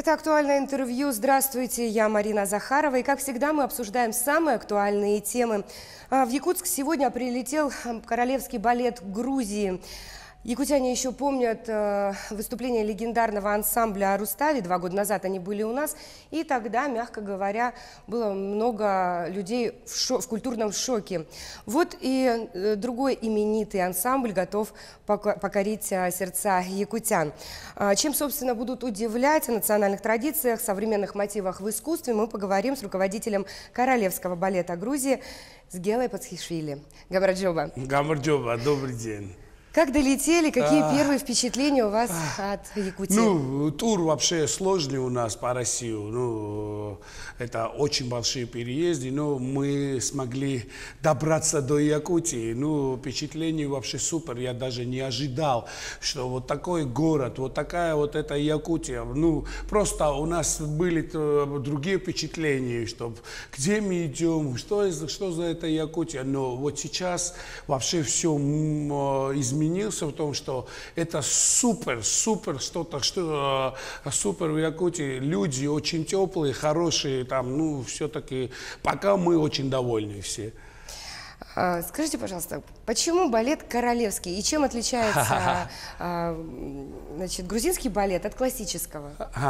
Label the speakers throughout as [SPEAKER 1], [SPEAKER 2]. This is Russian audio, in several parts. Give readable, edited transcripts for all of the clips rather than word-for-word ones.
[SPEAKER 1] Это «Актуальное интервью». Здравствуйте, я Марина Захарова. И, как всегда, мы обсуждаем самые актуальные темы. В Якутск сегодня прилетел королевский балет Грузии. Якутяне еще помнят выступление легендарного ансамбля «Арустави». 2 года назад они были у нас. И тогда, мягко говоря, было много людей в культурном шоке. Вот и другой именитый ансамбль готов покорить сердца якутян. Чем, собственно, будут удивлять о национальных традициях, современных мотивах в искусстве, мы поговорим с руководителем королевского балета Грузии с Гелой Пацхишвили. Гамарджоба.
[SPEAKER 2] Гамарджоба, добрый день.
[SPEAKER 1] Как долетели? Какие первые впечатления у вас от Якутии?
[SPEAKER 2] Ну, тур вообще сложный у нас по России. Ну, это очень большие переезды, но мы смогли добраться до Якутии. Ну, впечатление вообще супер. Я даже не ожидал, что вот такой город, вот такая вот эта Якутия. Ну, просто у нас были другие впечатления, что где мы идем, что за это Якутия. Но вот сейчас вообще все изменилось. В том, что это супер что-то, что супер в Якутии. Люди очень теплые, хорошие, там, ну, все-таки пока мы очень довольны все.
[SPEAKER 1] Скажите, пожалуйста, почему балет королевский и чем отличается значит, грузинский балет от классического?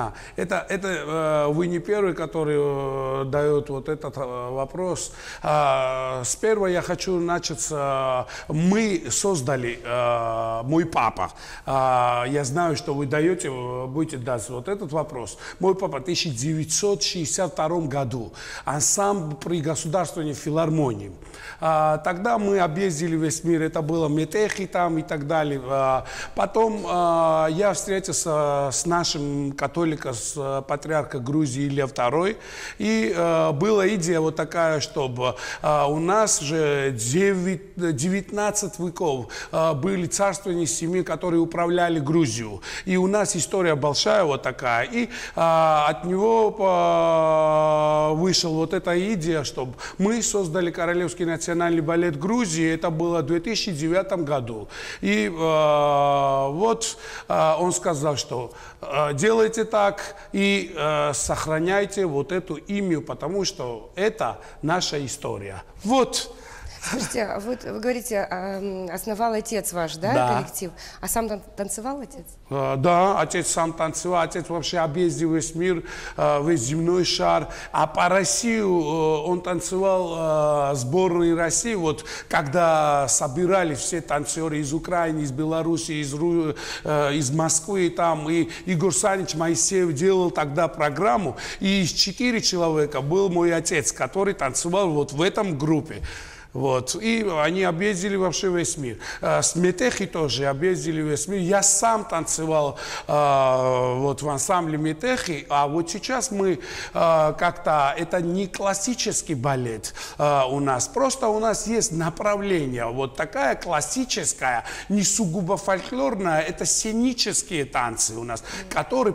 [SPEAKER 2] Это вы не первый, который дает вот этот вопрос. Сперва я хочу начать. Мы создали, мой папа, я знаю, что вы будете дать вот этот вопрос. Мой папа в 1962 году, ансамбль при государственной филармонии. Тогда мы объездили весь мир, это было Метехи там и так далее. Потом я встретился с нашим католиком, с патриархом Грузии Илья II. И была идея вот такая, чтобы у нас же 19 веков были царственные семьи, которые управляли Грузию. И у нас история большая вот такая. И от него вышла вот эта идея, чтобы мы создали Королевский национальный балет Грузии. Это было в 2009 году. И вот он сказал, что делайте так и сохраняйте вот эту имя, потому что это наша история. Вот.
[SPEAKER 1] Слушайте, вы говорите, основал отец ваш, да, коллектив? А сам танцевал отец?
[SPEAKER 2] Да, отец сам танцевал, отец вообще объездил весь мир, весь земной шар. А по России он танцевал сборной России, вот когда собирали все танцоры из Украины, из Беларуси, из Москвы, там, и Игорь Санич Моисеев делал тогда программу, и из 4 человека был мой отец, который танцевал вот в этом группе. Вот. И они объездили вообще весь мир. С Метехи тоже объездили весь мир. Я сам танцевал вот в ансамбле Метехи, а вот сейчас мы как-то, это не классический балет у нас, просто у нас есть направление. Вот такая классическая, не сугубо фольклорная, это сценические танцы у нас, которые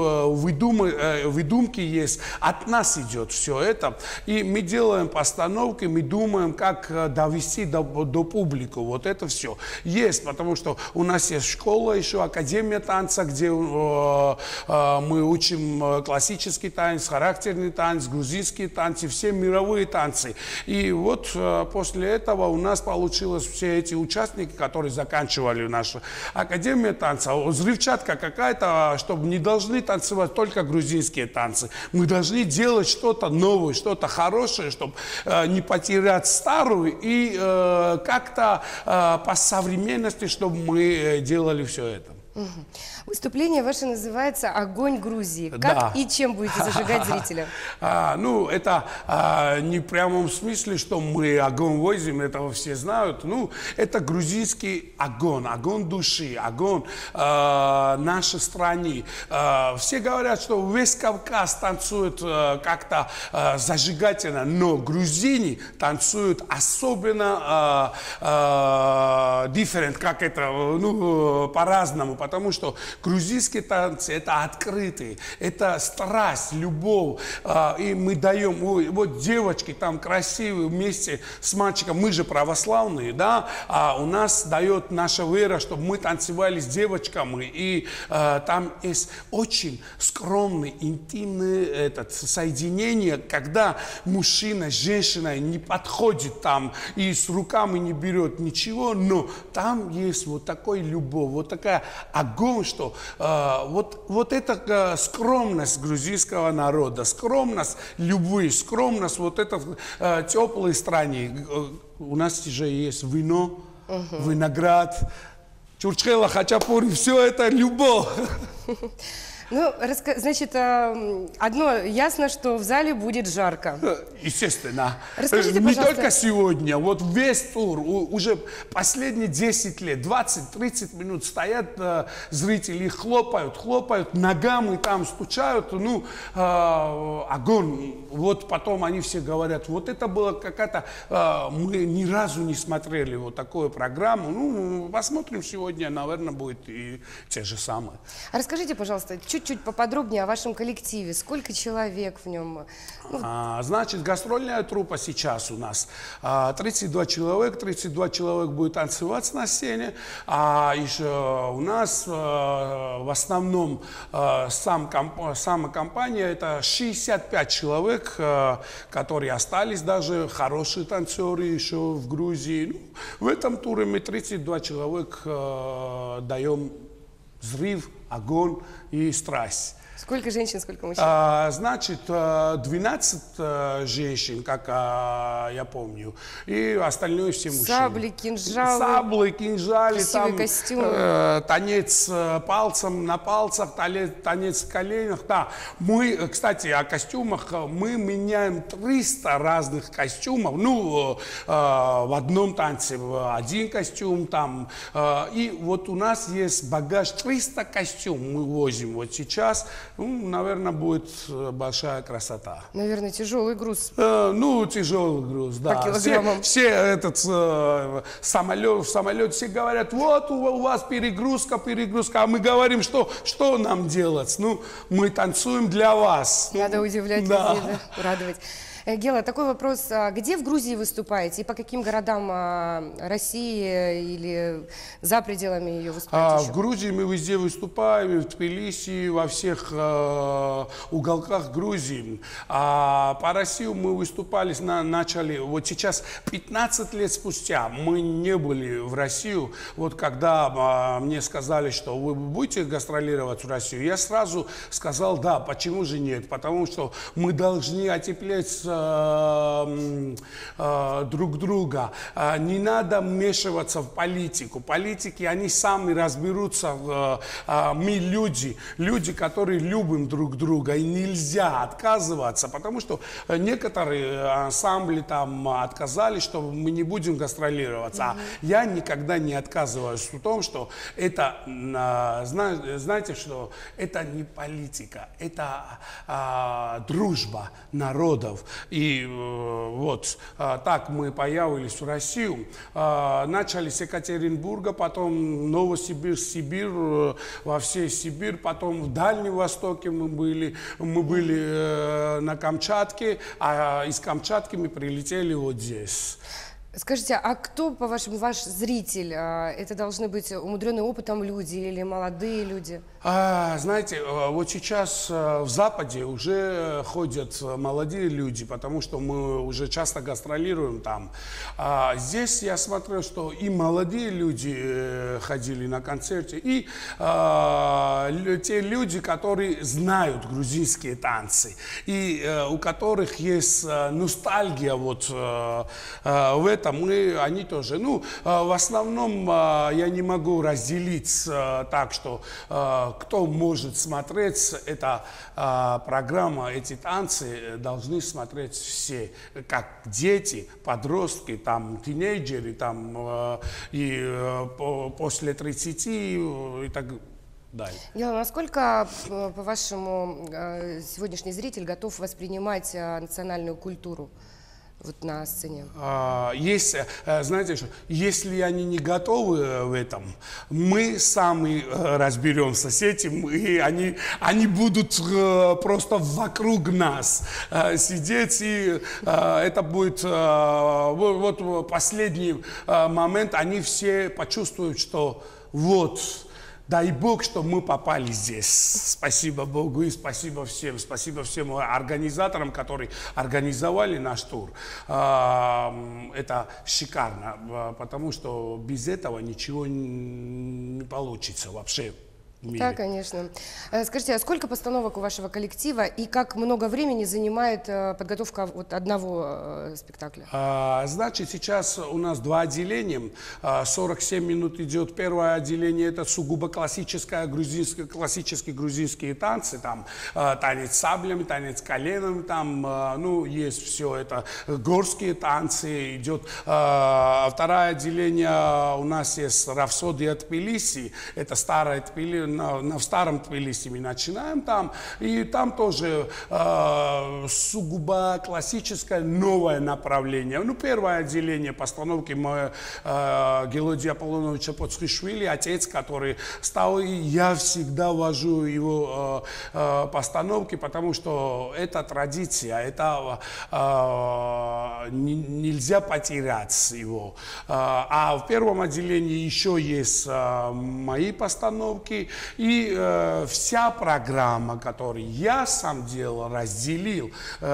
[SPEAKER 2] выдумки есть, от нас идет все это. И мы делаем постановки, мы думаем, как довести до публики. Вот это все есть, потому что у нас есть школа, еще Академия танца, где мы учим классический танец, характерный танец, грузинские танцы, все мировые танцы. И вот после этого у нас получилось все эти участники, которые заканчивали нашу Академию танца. Взрывчатка какая-то, чтобы не должны танцевать только грузинские танцы. Мы должны делать что-то новое, что-то хорошее, чтобы не потерять старую, и как-то по современности, чтобы мы делали все это.
[SPEAKER 1] Выступление ваше называется «Огонь Грузии». Как и чем будете зажигать зрителя?
[SPEAKER 2] Ну, это не в прямом смысле, что мы огонь возим, этого все знают. Ну, это грузинский огонь, огонь души, огонь нашей страны. Все говорят, что весь Кавказ танцует как-то зажигательно, но грузины танцуют особенно different, как это, ну, по-разному. потому что грузинские танцы это открытые, это страсть, любовь, и мы даем, вот девочки там красивые вместе с мальчиком, мы же православные, да, а у нас дает наша вера, чтобы мы танцевали с девочками, и там есть очень скромное, интимное соединение, когда мужчина с женщиной не подходит там и с руками не берет ничего, но там есть вот такой любовь, вот такая огонь, что вот эта скромность грузинского народа, скромность любви, скромность вот этой теплой стране. У нас же есть вино, виноград, чурчхела, хачапури, все это любовь.
[SPEAKER 1] Ну, значит, одно ясно, что в зале будет жарко.
[SPEAKER 2] Естественно.
[SPEAKER 1] Расскажите,
[SPEAKER 2] не
[SPEAKER 1] пожалуйста...
[SPEAKER 2] только сегодня, вот весь тур, уже последние 10 лет, 20-30 минут стоят зрители, хлопают ногами, там стучают, ну, огонь. Вот потом они все говорят, вот это было какая-то, мы ни разу не смотрели вот такую программу, ну, посмотрим сегодня, наверное, будет и те же самые.
[SPEAKER 1] А расскажите, пожалуйста, чуть-чуть поподробнее о вашем коллективе. Сколько человек в нем?
[SPEAKER 2] Значит, гастрольная труппа сейчас у нас 32 человек будет танцевать на сцене, а еще у нас в основном сама компания это 65 человек, которые остались, даже хорошие танцоры еще в Грузии. Ну, в этом туре мы 32 человек даем взрыв, огонь и страсть.
[SPEAKER 1] Сколько женщин, сколько мужчин?
[SPEAKER 2] Значит, 12 женщин, как я помню, и остальное все мужчины.
[SPEAKER 1] Сабли, кинжалы. Красивые костюмы.
[SPEAKER 2] Танец пальцем на пальцах, танец в коленях. Да. Мы, кстати, о костюмах, мы меняем 300 разных костюмов. Ну, в одном танце один костюм там. И вот у нас есть багаж 300 костюмов мы возим вот сейчас. Ну, наверное, будет большая красота.
[SPEAKER 1] Наверное, тяжелый груз.
[SPEAKER 2] Ну, тяжелый груз, да.
[SPEAKER 1] По килограммам.
[SPEAKER 2] Все этот самолет, все говорят, вот у вас перегрузка, а мы говорим, что нам делать? Ну, мы танцуем для вас.
[SPEAKER 1] Надо удивлять людей, да, радовать. Гела, такой вопрос. Где в Грузии выступаете и по каким городам России или за пределами ее выступаете еще?
[SPEAKER 2] В Грузии мы везде выступаем, в Тбилиси, во всех уголках Грузии. А по России мы выступали, начали, вот сейчас 15 лет спустя мы не были в Россию. Вот когда мне сказали, что вы будете гастролировать в Россию, я сразу сказал, да, почему же нет? Потому что мы должны отеплять друг друга. Не надо вмешиваться в политику. Политики, они сами разберутся. Мы люди, которые любим друг друга. И нельзя отказываться, потому что некоторые ансамбли там отказались, что мы не будем гастролироваться. А я никогда не отказываюсь в том, что это, знаете, что это не политика, это дружба народов. И вот так мы появились в Россию. Начали с Екатеринбурга, потом Новосибирск, Сибирь, во всей Сибирь, потом в Дальнем Востоке мы были на Камчатке, а из Камчатки мы прилетели вот здесь.
[SPEAKER 1] Скажите, а кто, по-вашему, ваш зритель? Это должны быть умудренные опытом люди или молодые люди?
[SPEAKER 2] Знаете, вот сейчас в Западе уже ходят молодые люди, потому что мы уже часто гастролируем там. Здесь я смотрю, что и молодые люди ходили на концерты, и те люди, которые знают грузинские танцы, и у которых есть ностальгия вот в этом. Они тоже. Ну, в основном я не могу разделить так, что кто может смотреть эту программу, эти танцы должны смотреть все, как дети, подростки, там, тинейджеры, там, и после 30 и так далее.
[SPEAKER 1] Гела, насколько, по-вашему, сегодняшний зритель готов воспринимать национальную культуру? вот на сцене?
[SPEAKER 2] Есть, знаете что, если они не готовы в этом, мы сами разберемся с этим, и они будут просто вокруг нас сидеть, и это будет вот последний момент, они все почувствуют, что вот, дай Бог, что мы попали здесь. Спасибо Богу и спасибо всем организаторам, которые организовали наш тур. Это шикарно, потому что без этого ничего не получится вообще.
[SPEAKER 1] Да, конечно. Скажите, а сколько постановок у вашего коллектива и как много времени занимает подготовка вот одного спектакля?
[SPEAKER 2] Значит, сейчас у нас 2 отделения. 47 минут идет первое отделение. Это сугубо классические грузинские танцы. Там танец саблями, танец коленом. Там, ну, есть все это. Горские танцы. Идет второе отделение. У нас есть Рафсодия Тбилиси. Это старое Тбилиси. В старом Тбилиси мы начинаем там, и там тоже сугубо классическое новое направление. Ну, первое отделение постановки Гелодия Аполлоновича Поцхишвили, отец, который стал, и я всегда вожу его постановки, потому что это традиция, это нельзя потерять его. А в первом отделении еще есть мои постановки. И вся программа, которую я сам делал, разделил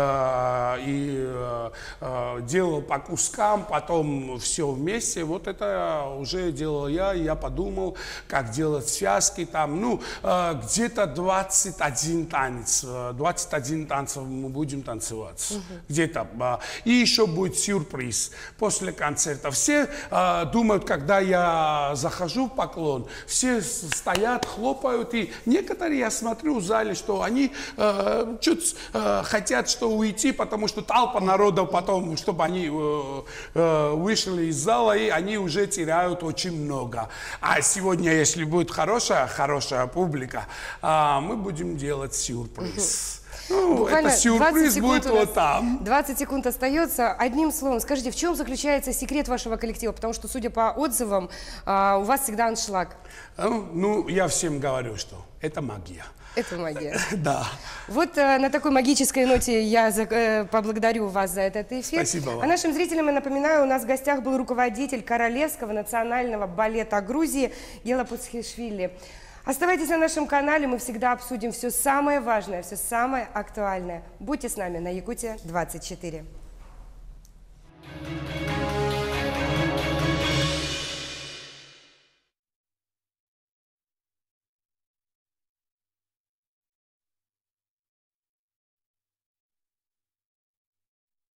[SPEAKER 2] и делал по кускам, потом все вместе, вот это уже делал я подумал, как делать связки там, ну, где-то 21 танец, 21 танцев мы будем танцевать, где-то. И еще будет сюрприз после концерта. Все думают, когда я захожу в поклон, все стоят, хлопают, и некоторые, я смотрю в зале, что они чуть хотят что уйти, потому что толпа народа потом, чтобы они вышли из зала, и они уже теряют очень много. А сегодня, если будет хорошая публика, мы будем делать сюрприз. Ну,
[SPEAKER 1] буквально
[SPEAKER 2] это сюрприз будет вот там.
[SPEAKER 1] 20 секунд остается. Одним словом, скажите, в чем заключается секрет вашего коллектива? Потому что, судя по отзывам, у вас всегда аншлаг.
[SPEAKER 2] Ну, я всем говорю, что это магия.
[SPEAKER 1] Это магия.
[SPEAKER 2] Да.
[SPEAKER 1] Вот на такой магической ноте я поблагодарю вас за этот эфир.
[SPEAKER 2] Спасибо вам.
[SPEAKER 1] А нашим зрителям я напоминаю, у нас в гостях был руководитель Королевского национального балета Грузии Гела Поцхишвили. Оставайтесь на нашем канале, мы всегда обсудим все самое важное, все самое актуальное. Будьте с нами на Якутия 24.